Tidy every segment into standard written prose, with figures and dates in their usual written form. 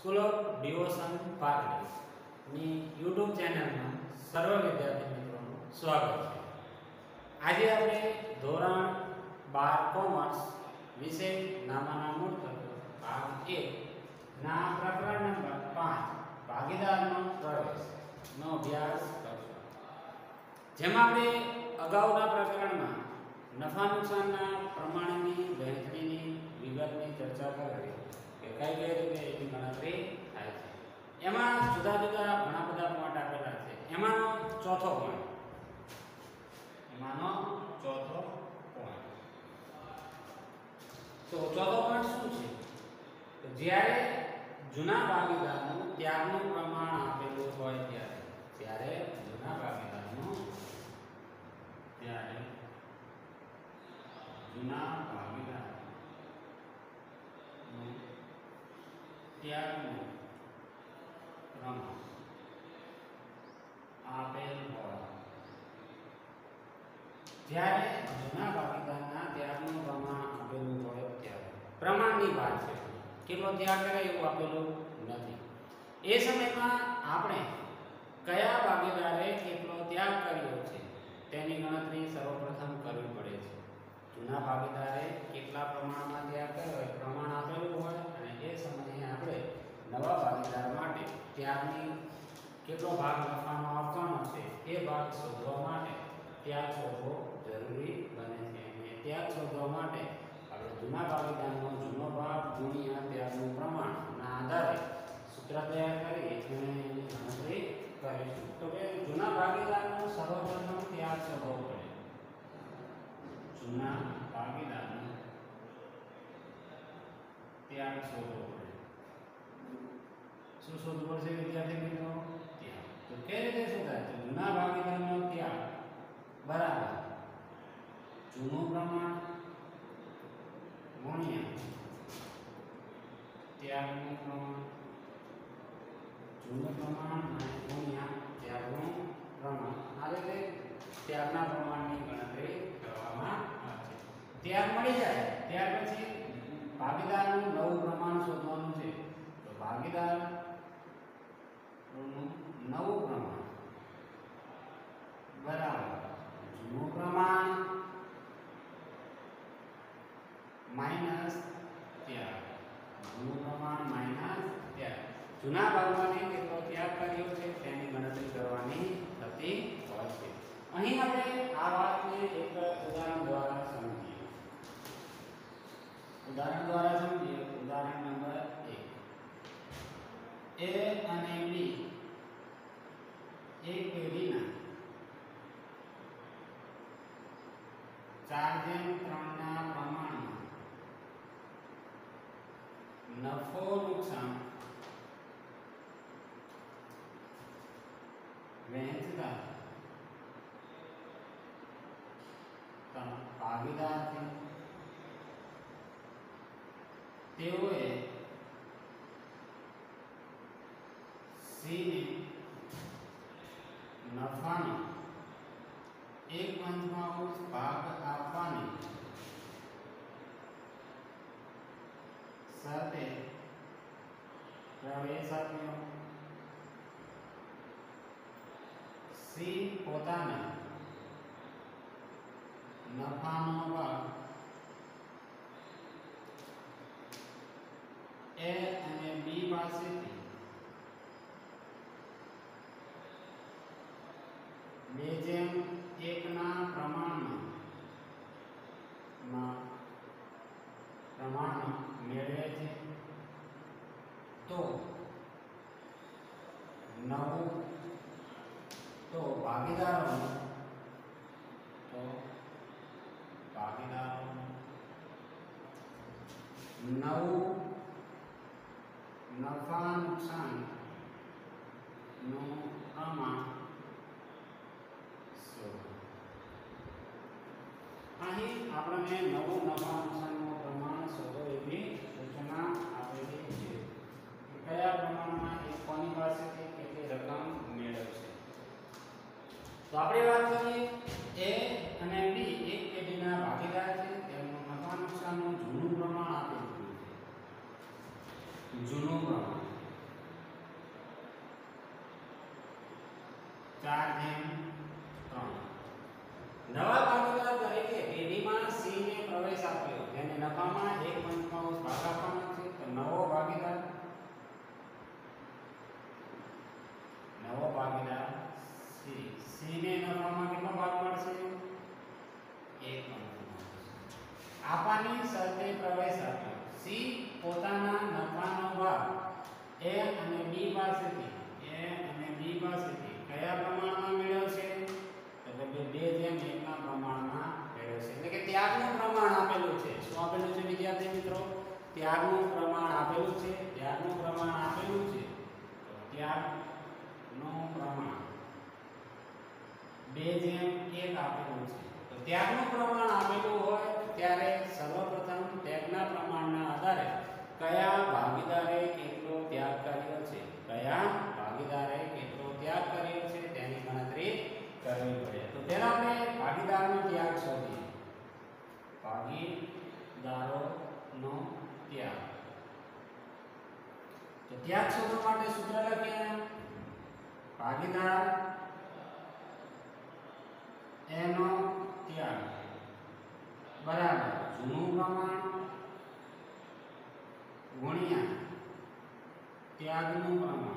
School of devotion partners ની YouTube ચેનલમાં સર્વ વિદ્યાર્થી મિત્રોનું સ્વાગત છે। આજે આપણે ધોરણ 12 કોમર્સ વિષય નામાના મૂળ તત્વો ભાગ 1 ના પ્રકરણ નંબર 5 ભાગીદારનો પ્રવેશ નો અભ્યાસ કરશું। જેમાં આપણે અગાઉના પ્રકરણમાં નફા નુકસાનના પ્રમાણની વહેંચણીની વિગતની ચર્ચા કરી કે કઈ રીતે એની ગણતરી થાય છે। એમાં જુદા જુદા ઘણા બધા પોઈન્ટ આપેલા છે। એમાંનો ચોથો પોઈન્ટ તો ચોથો પોઈન્ટ શું છે? તો જ્યારે જૂના ભાગીદારનું ત્યાગનું પ્રમાણ આપેલું હોય ત્યારે જૂના ભાગીદારનું ત્યાગનું પ્રમાણ આપેલ હોય જ્યારે જૂના ભાગીદારના ત્યાગનું પ્રમાણ આપેલું હોય ત્યારે પ્રમાણની વાત છે, કેટલો ત્યાગ કરે એવું આપેલું નથી। એ સમયમાં આપણે કયા ભાગીદારે કેટલો ત્યાગ કર્યો છે તેની ગણતરી સર્વપ્રથમ કરવી પડે છે। જૂના ભાગીદારે કેટલા પ્રમાણમાં ત્યાગ કર્યો હોય પ્રમાણ આપેલું હોય અને એ સમયે આપણે નવા ભાગીદાર માટે ત્યાગની કેટલો ભાગ નફાનો આપવાનો છે એ ભાગ શોધવા માટે ત્યાગ શોધવો જરૂરી બને છે। અને ત્યાગ શોધવા માટે આપણે જૂના ભાગીદારનો જૂનો ભાગ ગુણ્યા ત્યાગનું પ્રમાણના આધારે સૂત્ર તૈયાર કરી અને એની ગણતરી કરીશું। તો કે જૂના ભાગીદારનો સર્વપ્રથમ ત્યાગ શોધવો પડે। જૂના ભાગીદારનો ત્યાગ શોધવો પડે। શું શોધવું પડશે વિદ્યાર્થી મિત્રો? ત્યાગ। તો કેવી રીતે શોધાય? તો જૂના ભાગીદારનો ત્યાગ બરાબર જૂનું પ્રમાણ ગુણ્યા ત્યાગનું પ્રમાણ, જૂનું પ્રમાણ ગુણ્યા ત્યાગનું પ્રમાણ। આ રીતે ત્યાગના પ્રમાણની ગણતરી કરવામાં આવે છે। ત્યાગ મળી જાય ત્યાર પછી ભાગીદારનું નવું પ્રમાણ શોધવાનું છે। તો ભાગીદારનું નવું પ્રમાણ બરાબર જૂનું પ્રમાણ માઈનસ ત્યાગ, જૂનું પ્રમાણ માઈનસ ત્યાગ। જૂના ભાગમાંથી કેટલો ત્યાગ કર્યો છે તેની ગણતરી કરવાની થતી હોય છે। અહીં આપણે આ વાતને એક ઉદાહરણ દ્વારા સમજીએ। ઉદાહરણ નંબર 1 A અને B એક પેઢીના 4:3 ના પ્રમાણમાં નફો નુકસાન વહેંચતા ભાગીદારથી તેઓએ C ને નફાનો 1/5 ભાગ આપવાની સાથે પ્રવેશ આપ્યો। C પોતાના નફાનો ભાગ A અને B પાસેથી 2:1 ના પ્રમાણમાં મેળવે છે। તો ભાગીદારોનું નવું નફા નુકસાન નું પ્રમાણ શોધો। અહીં આપણને નવું નફા નુકસાનનું પ્રમાણ શોધો એવી સૂચના આપેલી છે કે કયા પ્રમાણમાં એ કોની પાસેથી કેટલી રકમ મેળવશે। તો આપણે વાત કરીએ A અને B એક પેઢીના ભાગીદાર છે। તેમનું નફા નુકસાનનું જૂનું પ્રમાણ આપેલું છે। જૂનું પ્રમાણ 4/3 નવા ભાગીદાર તરીકે પેઢીમાં સી ને પ્રવેશ આપ્યો જેને નફામાં 1/5 ભાગ આપવાનો છે તો નવો ભાગીદાર સી ને નફામાં કેટલો ભાગ મળશે 1/5 આપાની શરતે પ્રવેશ આપ્યો સી પોતાના નફાનો ભાગ એ અને બી પાસેથી કયા પ્રમાણમાં મેળવશે એટલે કે 2/1 ના પ્રમાણમાં મેળવશે એટલે કે ત્યાગનું પ્રમાણ આપેલું છે શું આપેલું છે વિદ્યાર્થી મિત્રો ત્યાગનું પ્રમાણ આપેલું છે તો ત્યાગનું પ્રમાણ 2/1 આપેલું છે તો ત્યાગનું પ્રમાણ આપેલું હોય ત્યારે સર્વપ્રથમ ત્યાગના પ્રમાણના આધારે કયા ભાગીદારે કેટલો ત્યાગ કર્યો છે તેની ગણતરી કરવી પડે તો પહેલા આપણે ભાગીદારનો ત્યાગ શોધીએ ભાગીદારોનો ત્યાગ તો ત્યાગ શોધવા માટે સૂત્ર લખીએ ભાગીદાર એનો ત્યાગ બરાબર જૂનું પ્રમાણ ગુણ્યા ત્યાગનું પ્રમાણ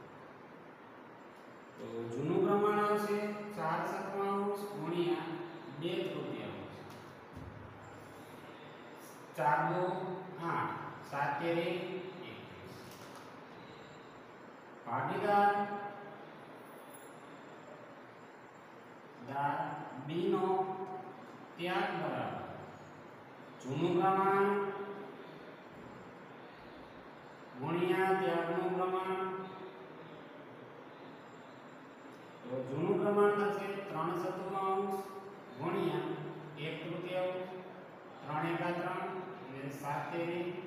તો જૂનું પ્રમાણ આવશે 4/7 ગુણ્યા 2/3 4 2 8 7 21 ભાગીદાર બી નો ત્યાગ બરાબર જૂનું પ્રમાણ ગુણ્યા ત્યાગનું પ્રમાણ તો જૂનું પ્રમાણ થશે 3/7 ગુણ્યા 1/3 3 × 3 અને 7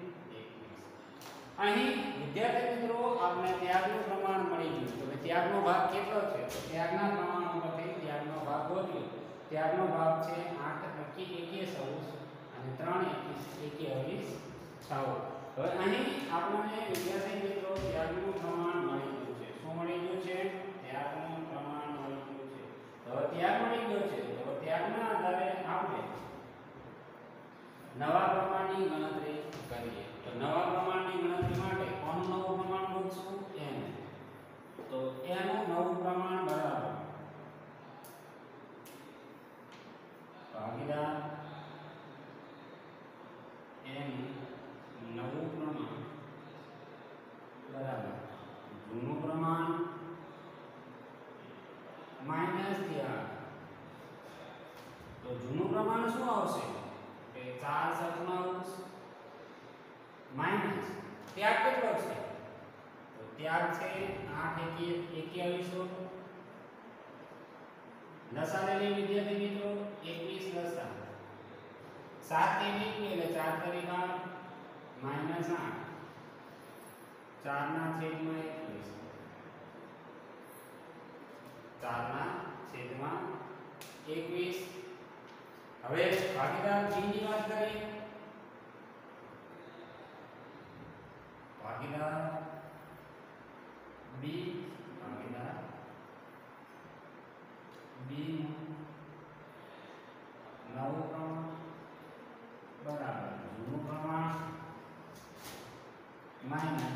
અહીં વિદ્યાર્થી મિત્રો આપણે ત્યાગનું પ્રમાણ મળી ગયું તો ત્યાગનો ભાગ કેટલો છે તો ત્યાગના પ્રમાણ ઉપરથી ત્યાગનો ભાગ ગોત્યો ત્યાગનો ભાગ છે 8/21 અને 3/21 હવે અહીં આપણને વિદ્યાર્થી મિત્રો ત્યાગનું પ્રમાણ મળી ગયું છે શું મળી ગયું છે ત્યાગનું પ્રમાણ મળી ગયું છે તો ત્યાગ મળી ગયો છે તો ત્યાગના આધારે આપણે નવા પ્રમાણની ગણતરી કરીએ તો નવા પ્રમાણની ગણતરી માટે કોનું નવું પ્રમાણ ગોતશું n તો એનું નવું પ્રમાણ બરાબર ભાગીદાર n નવું પ્રમાણ બરાબર જૂનું પ્રમાણ માઈનસ ત્યાગ તો જૂનું પ્રમાણ શું આવશે કે 4/7 માઈનસ ત્યાગ કેટલો છે તો ત્યાગ છે 8/21 લસા લઈ લે વિદ્યાર્થી મિત્રો 21 લસા 7 એટલે 4 × 8 4/21 4/21 હવે ભાગીદાર બી ની વાત કરીએ ભાગીદાર બી નવું પ્રમાણ બરાબર જૂનું પ્રમાણ માઈનસ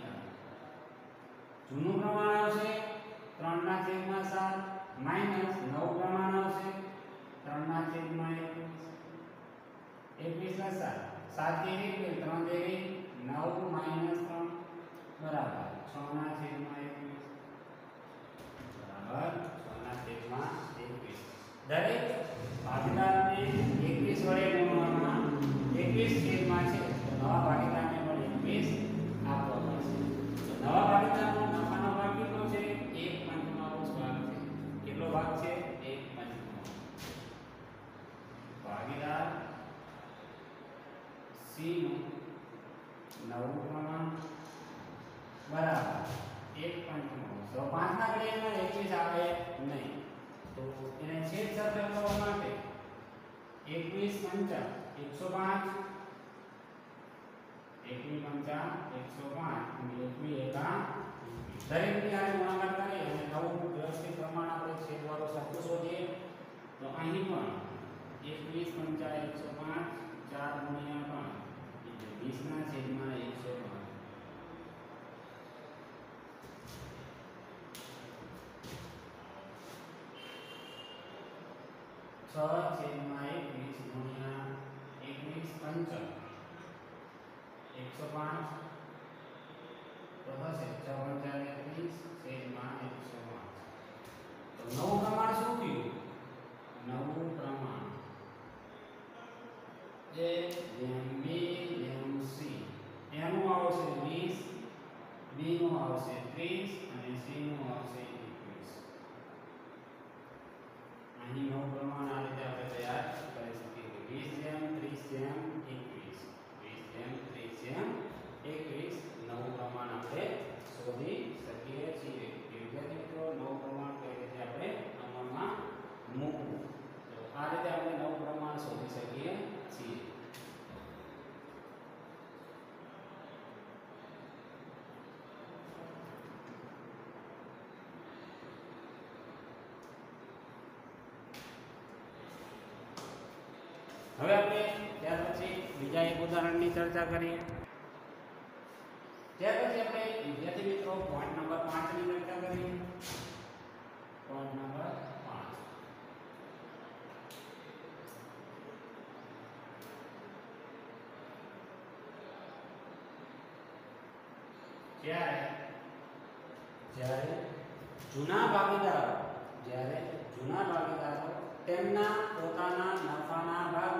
જૂનું પ્રમાણ આવશે 3/7 માઈનસ નવું પ્રમાણ આવશે 3/21 21 ના 7 એટલે 3 9 માઈનસ 3 બરાબર 6/21 બરાબર 6/21 દરેક ભાગીદારને 21 વડે ગુણવામાં 21 છેદમાં છે તો નવા ભાગીદારને પણ 21 આપવો પડશે તો નવા ભાગીદારનો નફાનો ભાગ કેટલો છે 1/5 ભાગ છે કેટલો ભાગ છે 1/5 ભાગીદાર સી નું નવું પ્રમાણ બરાબર 1/5 તો 5 ના ઘડિયામાં 21 આવે નહીં તો એને છેદ સાથે કરવા માટે 21 × 105 105 અને 21 દરેકની આને ગુણાકાર કરી અને નવું વ્યવસ્થિત પ્રમાણ અહીં પણ 21 પંચા 105 4 ગુણ્યા 5 એટલે 20 ના છેદમાં 105 6 છેદમાં 21 ગુણ્યા 21 પંચા 105 તો હશે 6 પંચા 21 છેદમાં 105 તો નવું પ્રમાણ શું થયું? નવું પ્રમાણ A જેમ B જેમ C એનું આવશે 20 B નું આવશે 30 અને C નું આવશે 21 અહીં નવું પ્રમાણ આ રીતે આપણે તૈયાર કરી શકીએ કે 20 જેમ 30 જેમ 21 20 જેમ 30 જેમ 21 નવું પ્રમાણ આપણે શોધી શકીએ છીએ. વિદ્યાર્થી મિત્રો નવું પ્રમાણ કઈ રીતે આપણે અમલમાં મૂકવું તો આ રીતે આપણે નવું પ્રમાણ શોધી શકીએ છીએ. હવે આપણે ત્યાર પછી બીજા એક ઉદાહરણની ચર્ચા કરીએ. ત્યાર પછી આપણે વિદ્યાર્થી મિત્રો પોઈન્ટ નંબર 5 ની ચર્ચા કરીએ. પોઈન્ટ નંબર 5 જ્યારે જૂના ભાગીદારો તેમના પોતાના નફાના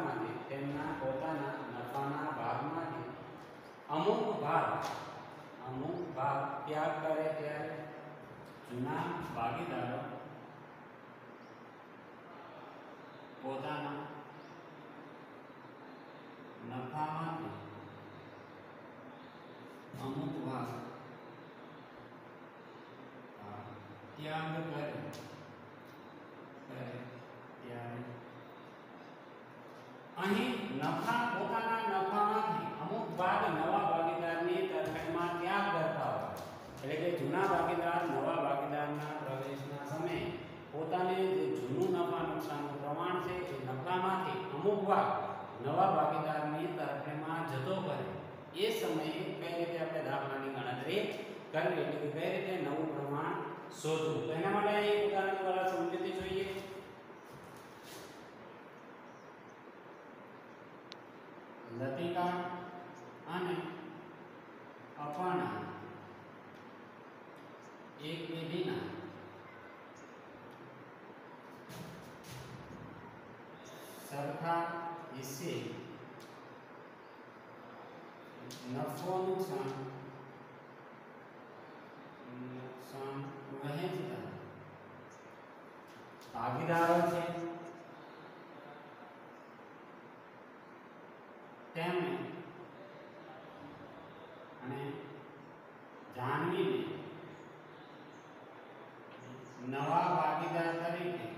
ભાગમાંથી અમુક ભાગ ત્યાગ કરે ત્યારે જૂના ભાગીદારો પોતાના નફામાંથી અમુક ભાગ ત્યાગ કરે ત્યારે અહીં પોતાના નફામાંથી અમુક ભાગ નવા ભાગીદારની તરફેણમાં ત્યાગ કરતા હોય એટલે કે જૂના ભાગીદાર નવા ભાગીદારના પ્રવેશના સમયે પોતાને જે જૂનું નફા નુકસાનનું પ્રમાણ છે એ નફામાંથી અમુક ભાગ નવા ભાગીદારની તરફેણમાં જતો કરે એ સમયે કઈ રીતે આપણે દાખલાની ગણતરી કરવી એટલે કે કઈ રીતે નવું પ્રમાણ શોધવું. તો એના માટે એક ઉદાહરણ દ્વારા સમજૂતી જોઈએ. લતિકા અને અપર્ણા એક પેઢીના સરખા હિસ્સે નફો નુકસાન વહેંચતા ભાગીદારો છે તેમને અને જાનવીને નવા ભાગીદાર તરીકે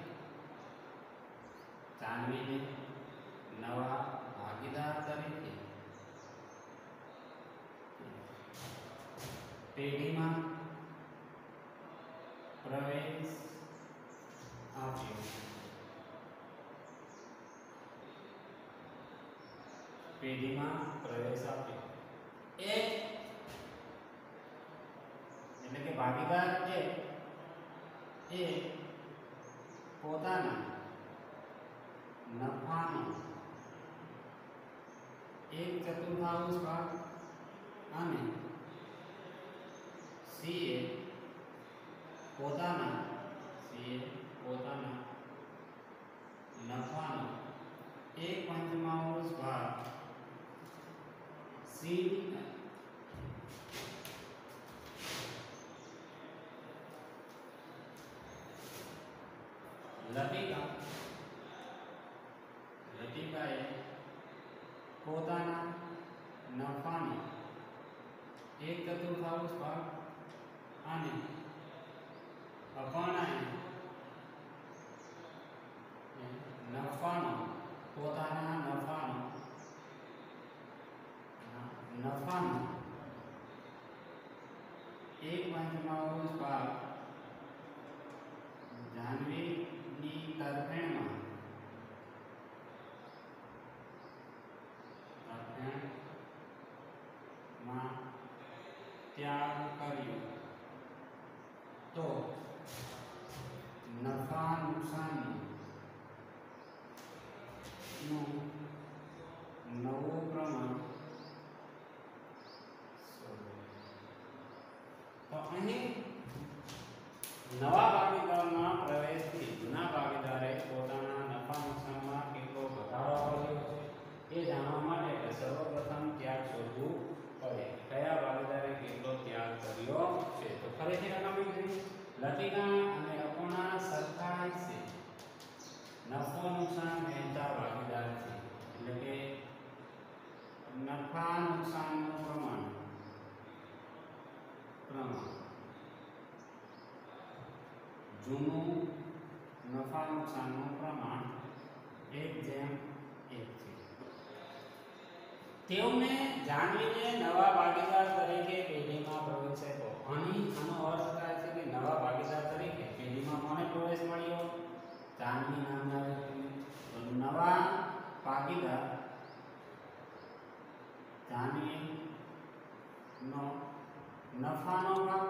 પેઢીમાં પ્રવેશ આપ્યો. એક એટલે કે ભાગીદાર એ પોતાના નફાનો 1/4 ભાગ અને સીએ પોતાના નફાનો 1/5 ભાગ સી લતિકાએ પોતાના નફાનો 1/4 ભાગ અને અપર્ણાએ પોતાના નફાનો 1/5 ભાગ જાનવીની તરફેણમાં ત્યાગ કર્યો તો નફા નુકસાન નું નવું પ્રમાણ તો અહીં નવા ભાગીદારમાં પ્રવેશથી જૂના ભાગીદારે પોતાના નફા નુકસાનમાં કેટલો ઘટાડો કર્યો છે એ જાણવા માટે સર્વપ્રથમ ત્યાગ શોધવું પડે. કયા ભાગીદારે કેટલો ત્યાગ કર્યો છે? તો ફરીથી રકમ લતિકા અને અપૂર્ણા સરખા છે. નફો નુકસાન વહેંચતા ભાગીદાર છે. એટલે કે નફા નુકસાનનું પ્રમાણ જૂનું નફા નુકસાનનું પ્રમાણ 1:1 છે. તેઓને જાણીને નવા ભાગીદાર તરીકે પેઢીમાં પ્રવેશે તો આનો અર્થ થાય છે કે નવા ભાગીદાર તરીકે પેઢીમાં કોને પ્રવેશ મળ્યો? જાનવી નામના વ્યક્તિને. તો નવા ભાગીદાર જાનવી નો નફાનો ભાગ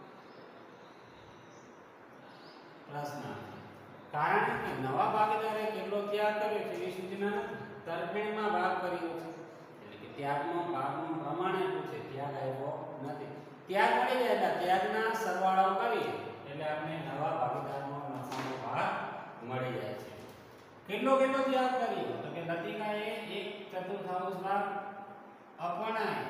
પ્રશ્ન. કારણ કે નવા ભાગીદારે કેટલો ત્યાગ કર્યો છે એ સૂચના તરફેણમાં ભાગ કર્યો છે. એટલે કે ત્યાગનો ભાગનું પ્રમાણ એટલું છે, ત્યાગ આવ્યો નથી. ત્યાગ મળી જાય એટલે ત્યાગના સરવાળો કરીએ એટલે આપણે નવા ભાગીદારનો નફાનો ભાગ મળી જાય છે. કેટલો ત્યાગ કર્યો? તો કે લતિકાએ 1/4 ભાગ, અપૂર્ણાએ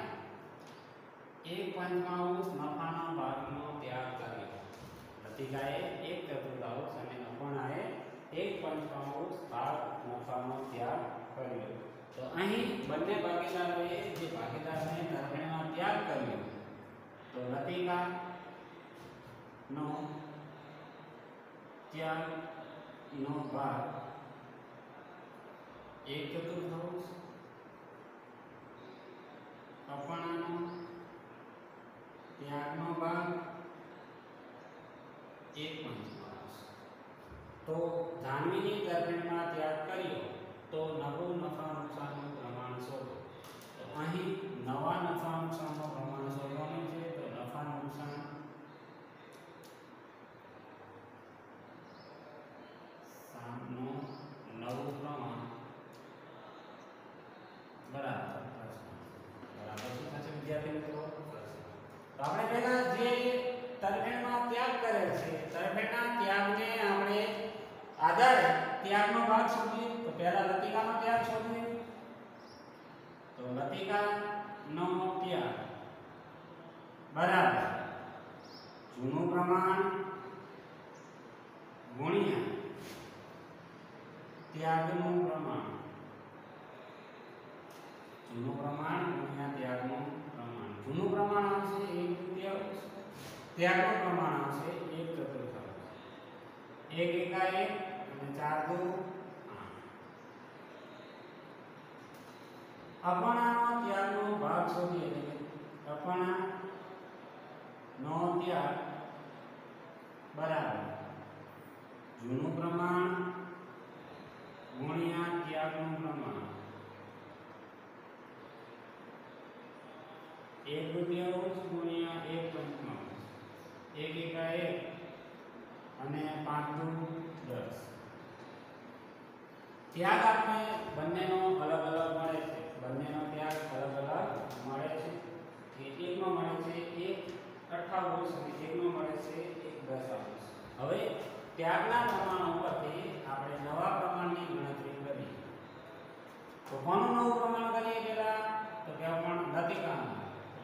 1/5 નફાના ભાગનો ત્યાગ કર્યો. લતિકાએ 1/4 અને અપૂર્ણાએ 1/5 ભાગ નફાનો ત્યાગ કર્યો. તો અહીં બંને ભાગીદારોએ જે ભાગીદારને તરફેણમાં ત્યાગ કર્યો તો લતિકા નો ત્યાગનો ભાગ 1/4, અપૂર્ણાનો ત્યાગનો ભાગ 1/5. તો જાનવીની તરફેણમાં ત્યાગ કર્યો તો નવું નફા નુકસાનનું પ્રમાણ શોધો. તો અહીં નવા નફા નુકસાનનું પ્રમાણ શોધવાનું છે. તો નફા નુકસાન સામનું નવું પ્રમાણ બરાબર શું થશે વિદ્યાર્થી મિત્રો? તો આપણે પહેલા જે તરફેણમાં ત્યાગ કરે છે તરફેણના ત્યાગને આપણે આધારે ત્યાગનો ભાગ શોધીએ. તો પહેલા લતિકાનો ત્યાગ શોધીએ. તો લતિકાનો ત્યાગ બરાબર જૂનું પ્રમાણ ગુણ્યા ત્યાગનું પ્રમાણ. જૂનું પ્રમાણ ગુણ્યા ત્યાગનું પ્રમાણ. જૂનું પ્રમાણ આવશે 1/3, ત્યાગનું પ્રમાણ આવશે 1/4. 1 એકા 1 અને 4 દુ 8. અપૂર્ણાનો ત્યાગનો ભાગ શોધીએ. એટલે અપૂર્ણાનો ત્યાગ બરાબર જૂનું પ્રમાણ ગુણ્યા ત્યાગનું પ્રમાણ. 1/2 ગુણ્યા 1/5. 1 એકા 1 અને 5 દુ 10. ત્યાગ આપણે બંનેનો અલગ અલગ મળે છે. બંનેનો ત્યાગ અલગ અલગ મળે છે. એકનો મળે છે 1/28 અને એકનો મળે છે 1/10. હવે ત્યાગના પ્રમાણ ઉપરથી આપણે નવા પ્રમાણની ગણતરી કરીએ. તો કોનું નવું પ્રમાણ કરીએ પહેલા? તો કે પણ લતિકાનું. તો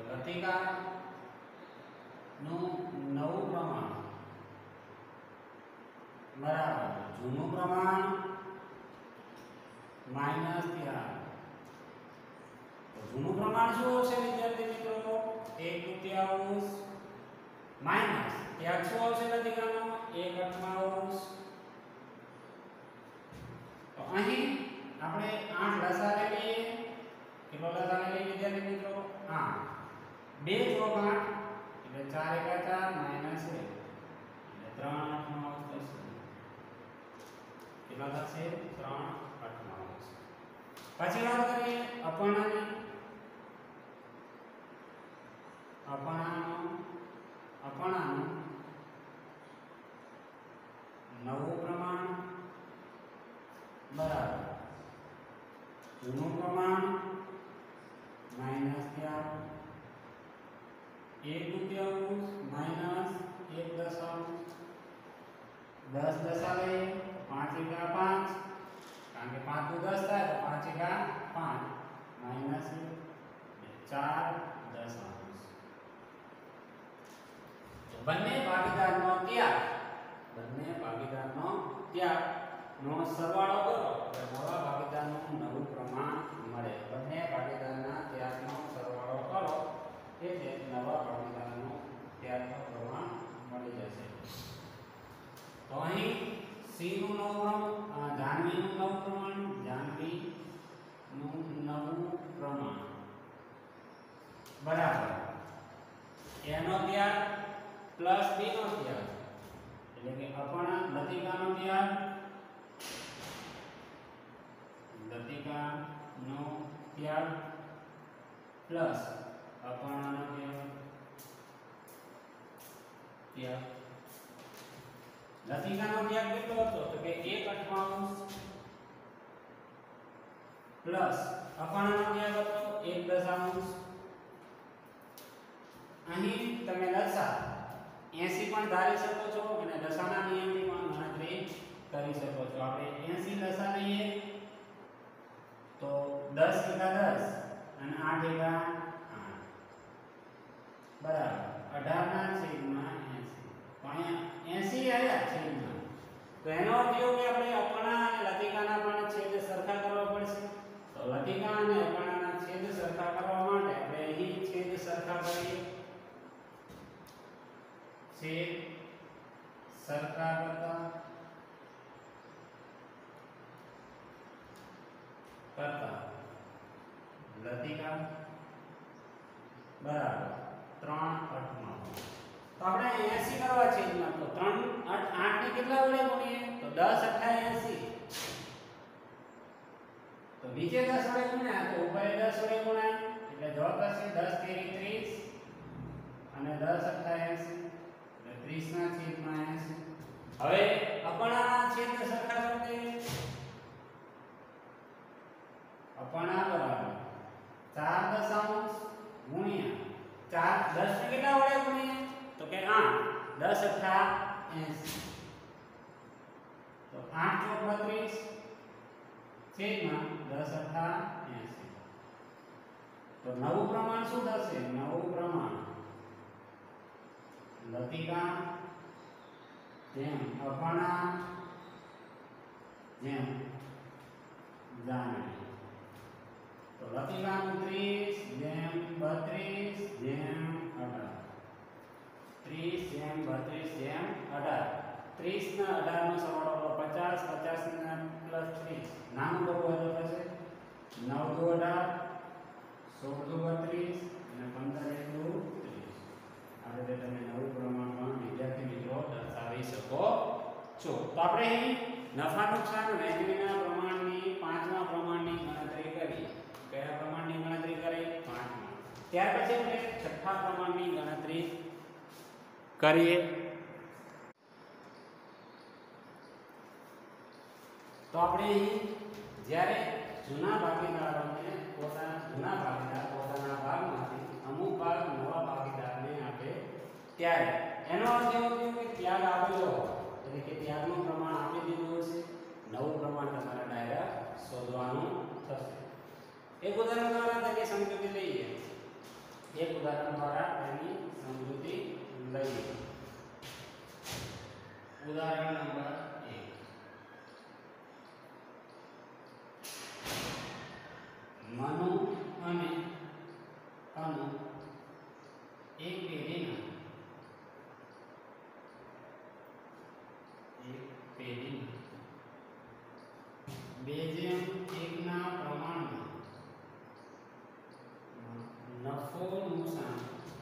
લતિકાનું નવું પ્રમાણ બરાબર જૂનું પ્રમાણ માઈનસ ત્યાગ. તો જૂનું પ્રમાણ શું આવશે વિદ્યાર્થી મિત્રો? 1/3 માઈનસ ત્યાગ શું આવશે લતિકાનો? 1/8. તો અહીં આપણે 8 લસા લઈએ. કેટલો લસા લઈએ વિદ્યાર્થી મિત્રો? 8. 2 × 8 એટલે 4 એકા 4 માઈનસ 1 એટલે 3/8 થશે. કેટલા થશે? 3/8. પછી વાત કરીએ અપૂર્ણાની. અપણાનું નવું પ્રમાણ બરાબર જૂનું પ્રમાણ માઈનસ 1/2 -1 દશાંશ 10 દશા લઈએ 5 × 5 કારણ કે 5 નું 10 થાય તો 5 × 5 માઈનસ 4 દશાંશ તો બંને ભાગીદારનો ત્યાગનો સરવાળો કરો એટલે નવા ભાગીદારનું નવું પ્રમાણ મળે. બંને ભાગીદારના ત્યાગનો સરવાળો કરો એટલે નવા ભાગીદારનું ત્યાગનું પ્રમાણ મળી જશે. તો અહીં C નું નવું જાહ્નવીનું નવું પ્રમાણ બરાબર A નો ત્યાગ પ્લસ B નો ત્યાગ એટલે કે અપૂર્ણાંક લતિકાનો ત્યાગ પ્લસ અપૂર્ણાંકનો ત્યાગ. લતિકાનો ત્યાગ કેટલો હતો તો કે 1/8 પ્લસ અપૂર્ણાંકનો ત્યાગ હતો 1 દશાંશ. અહીં તમે લસા 80 પણ ધારી શકો છો અને દશાના નિયમની પણ ગણતરી કરી શકો છો. આપણે 80 લસા લઈએ તો 10 × 10 અને 8 × 8 બરાબર 18/80. તો અહીંયા 80 આવ્યા છેદમાં. તો એનો અર્થ એવો કે આપણે અપૂર્ણાંક અને લતિકાના પણ છેદ સરખા કરવા પડશે. તો લતિકા અને અપૂર્ણાંકના છેદ સરખા કરવા માટે આપણે અહીં છેદ સરખા કરીએ. છેદ સરખા કરતા લતિકા બરાબર 3/8. તો આપણે 80 કરવા છેદમાં તો 3/8 ને કેટલા વડે ગુણીએ તો 10 × 80. તો નીચે 10 વડે ગુણ્યા તો ઉપર 10 વડે ગુણાય એટલે જવાબ થશે 10 × 30 અને 10 × 80 30 ના છેદમાં 80. હવે અપૂર્ણાંકના છેદને સરખા કરી દઈએ. અપૂર્ણાંક બરાબર 4 દશાંશ ગુણ્યા 4 10 ને કેટલા વડે ગુણીએ તો કે 8 10 × 80. તો 8 × 32 છેદમાં 10 × 80. તો નવું પ્રમાણ શું થશે? નવું પ્રમાણ લતિકા જેમ અપૂર્ણાંક જેમ જાહ્નવી. તો લતિકાનું 30 જેમ 32 જેમ 18. 30 જેમ 32 જેમ 18. 30 ના 18 નો સરવાળો 50 50 ના પ્લસ 30 નાનું બહુ વધુ થશે 9 દુ 18 16 દુ 32 અને 15 દુ 30. આ રીતે તમે નવું પ્રમાણ પણ વિદ્યાર્થી મિત્રો દર્શાવી શકો છો. તો આપણે અહીં નફા નુકસાન વહેંચણીના પ્રમાણની પાંચમા પ્રમાણની ગણતરી કરી. કયા પ્રમાણની ગણતરી કરી? પાંચમા. ત્યાર પછી આપણે છઠ્ઠા પ્રમાણની ગણતરી કરીએ. તો આપણે અહીં જ્યારે જૂના ભાગીદારોને પોતાના ભાગમાંથી અમુક ભાગ નવા ભાગીદારને આપે ત્યારે એનો અર્થ એવો થયો કે ત્યાગ આપેલો એટલે કે ત્યાગનું પ્રમાણ આપી દીધું હશે. નવું પ્રમાણ તમારે ડાયરેક્ટ શોધવાનું થશે. એક ઉદાહરણ દ્વારા તેની સમજૂતી લઈએ. ઉદાહરણ નંબર 1. મનુ અને અનુ એક પેઢીના બે જેમ એકના પ્રમાણમાં નફો નુકસાન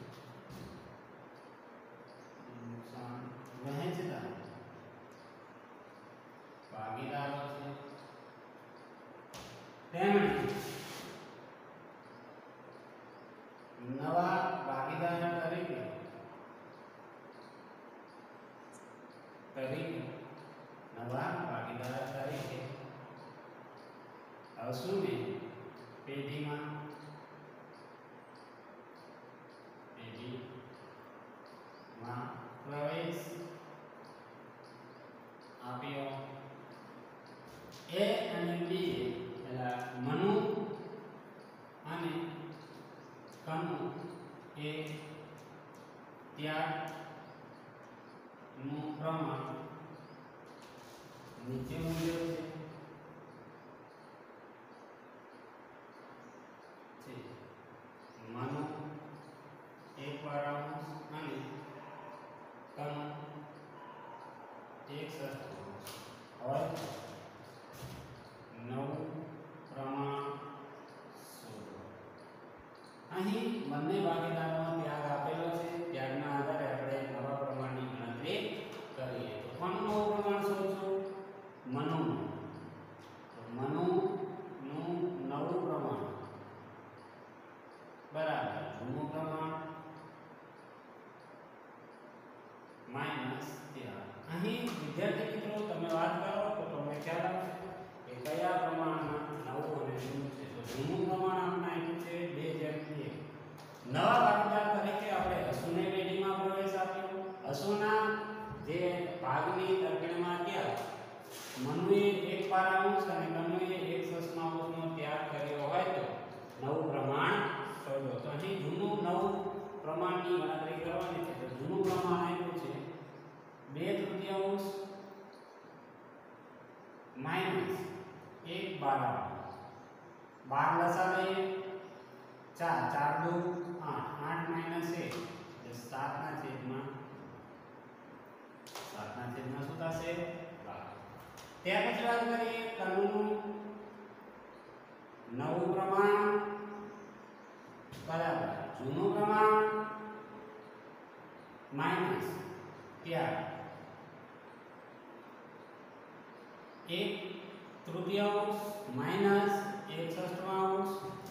વહેંચતા ભાગીદારો છે. તેમણે નવા ભાગીદાર તરીકે નવા ભાગીદાર તરીકે અસુને પેઢીમાં પ્રવેશ આપ્યો. એ અને બી એટલે મનુ અને કનુ એ ત્યાગનું પ્રમાણ નીચે મુજબ છે. મનુ 1/2 અને કનુ 1/6. હવે નવું પ્રમાણ શોધો. અહીં બંને ભાગીદારોનો ત્યાગ આપેલો છે. ત્યાગના આધારે આપણે નવા પ્રમાણની ગણતરી કરીએ. તો કોનું નવું પ્રમાણ શોધશું? મનુનું. તો મનુનું નવું પ્રમાણ બરાબર જૂનું પ્રમાણ માઈનસ ત્યાગ. અહીં વિદ્યાર્થી મિત્રો તમે વાત કરો તો તમને ખ્યાલ આવશે કે કયા પ્રમાણમાં નવું અને જૂનું છે. તો જૂનું પ્રમાણ આપણે આપ્યું છે 2:2. નવા ભાગીદાર તરીકે આપણે અસુને પેઢીમાં પ્રવેશ આપ્યો. અસુના જે ભાગની તરફેણમાં ગયા મનુએ 1/2 અને કનુએ 1/6 નો ત્યાગ કર્યો હોય તો નવું પ્રમાણ શોધો. તો અહીં જૂનું નવું પ્રમાણની ગણતરી કરવાની છે. તો જૂનું પ્રમાણ આપ્યું છે 2/3 માઈનસ 1/12. 12 લસા લઈએ 4 4 2 8 8 માઈનસ 1 એટલે 7/7 શું થશે? 12. ત્યાર પછી વાત કરીએ કનુનું નવું પ્રમાણ બરાબર જૂનું પ્રમાણ માઈનસ ત્યાગ 1/3 માઈનસ 1/6.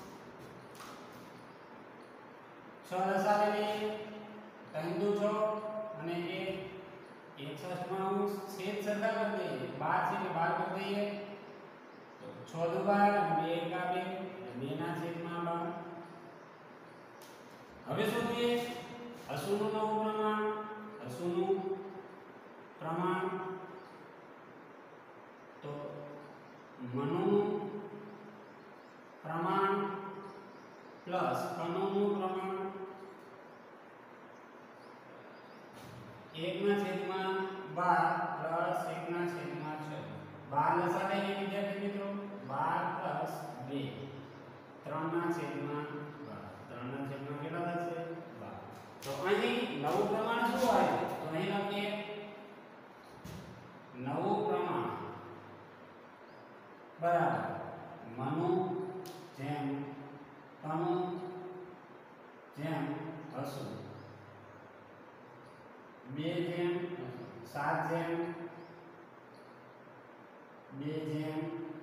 6 લસા લઈએ 3 દુ 6 અને 1/6 છેદ સરખા કરી દઈએ 12 છે એટલે 12 કરી દઈએ તો 6 દુ 12 અને 2 એકા 2 2/12. હવે શોધીએ અસુનું નવું પ્રમાણ. અસુનું પ્રમાણ તો મનુનું પ્રમાણ પ્લસ કનુનું પ્રમાણ 1/12 પ્લસ 1/6. 12 લસા લઈએ વિદ્યાર્થી મિત્રો 12 + 2 3/12. 3/12 કેટલા થશે? 12. તો અહીં નવું પ્રમાણ શું આવ્યું? તો અહીં લખીએ નવું પ્રમાણ બરાબર મનુ જેમ કનુ જેમ અસુ 2/7 જેમ 2/3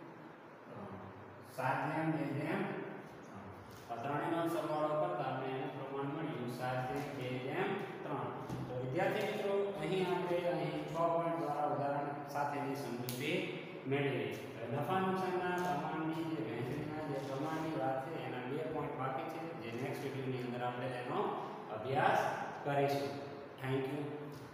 7/2 આ ત્રણેયનો સરવાળો કરતા આપણે એને પ્રમાણ મળ્યું 7/2/3. તો વિદ્યાર્થી મિત્રો અહીં આપણે 6 પોઈન્ટ દ્વારા ઉદાહરણ સાથેની સમજૂતી મેળવી. નફા નુકસાનના પ્રમાણની જે વહેંચણીના જે પ્રમાણની વાત છે એના 2 પોઈન્ટ બાકી છે જે નેક્સ્ટ વિડિયોની અંદર આપણે તેનો અભ્યાસ કરીશું. Thank you.